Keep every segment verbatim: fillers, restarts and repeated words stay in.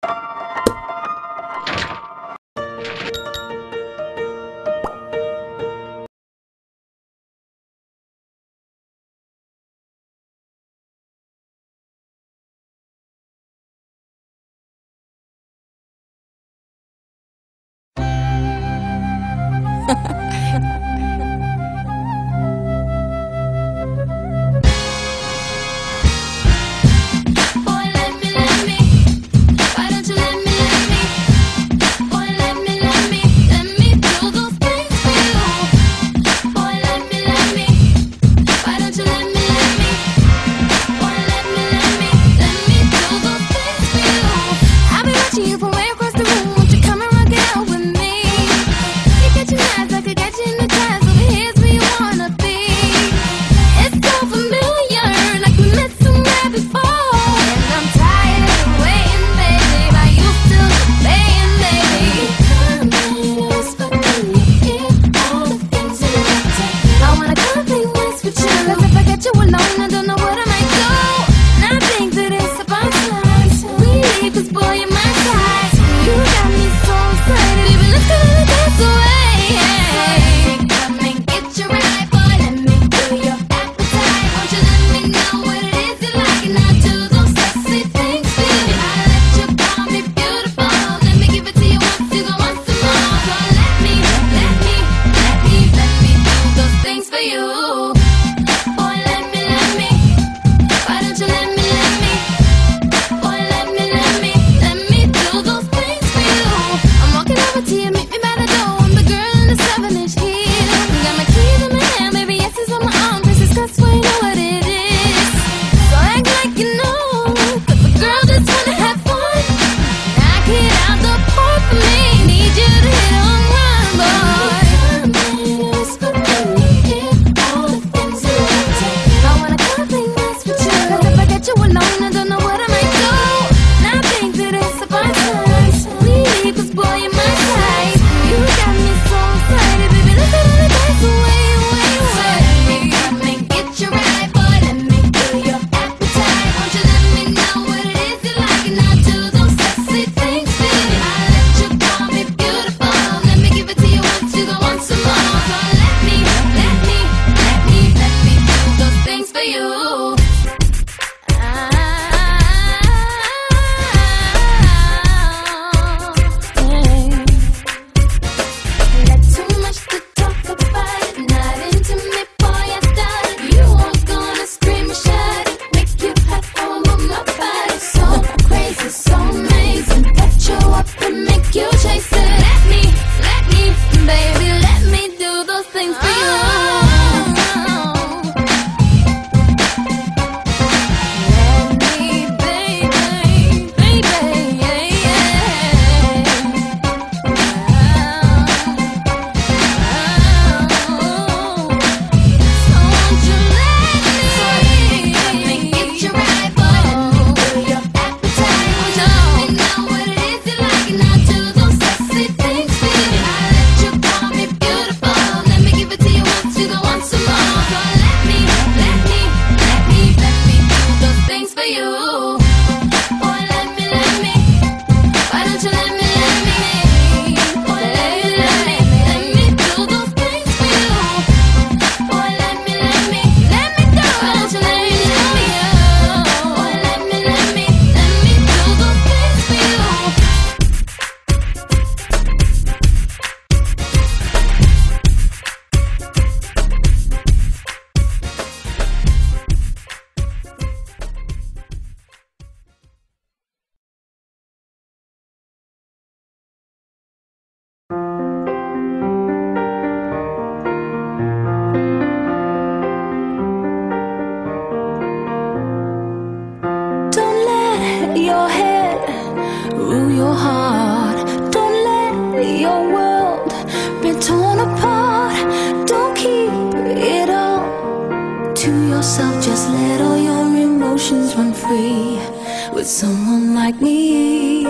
yourself, just let all your emotions run free with someone like me.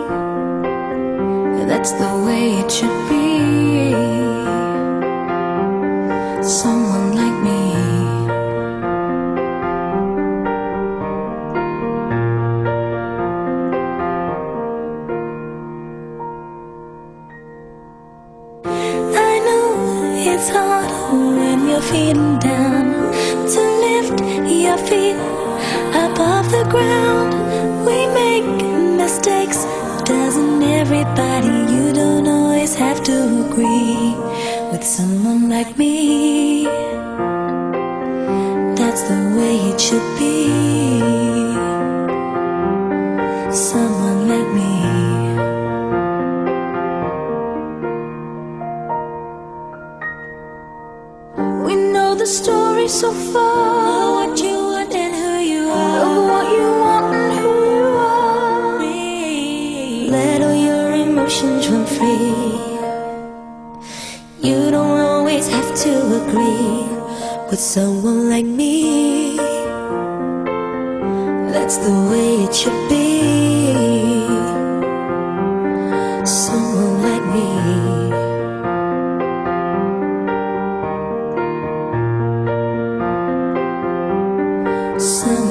That's the way it should be. Someone like me. it's harder when you're feeling down to lift your feet above the ground. We make mistakes, doesn't everybody? You don't always have to agree with someone like me. That's the way it should be. Someone like me. We know the story so far, what you want and who you are, of what you want and who you are. Let all your emotions run free. You don't always have to agree with someone like me. That's the way it should be. Someone like me. Someone